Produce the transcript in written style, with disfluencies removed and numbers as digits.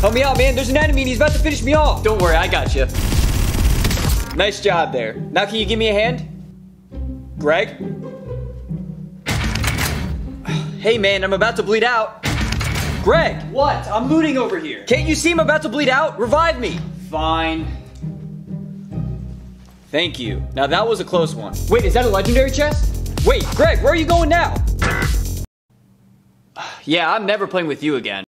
Help me out, man. There's an enemy and he's about to finish me off. Don't worry, I got you. Nice job there. Now can you give me a hand? Greg? Hey, man, I'm about to bleed out. Greg! What? I'm looting over here. Can't you see I'm about to bleed out? Revive me. Fine. Thank you. Now that was a close one. Wait, is that a legendary chest? Wait, Greg, where are you going now? Yeah, I'm never playing with you again.